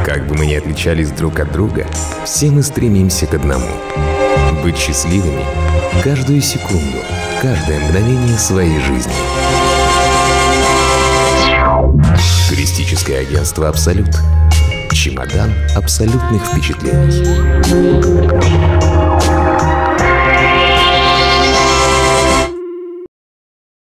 Как бы мы ни отличались друг от друга, все мы стремимся к одному — быть счастливыми каждую секунду, каждое мгновение своей жизни. Туристическое агентство «Абсолют». Чемодан абсолютных впечатлений.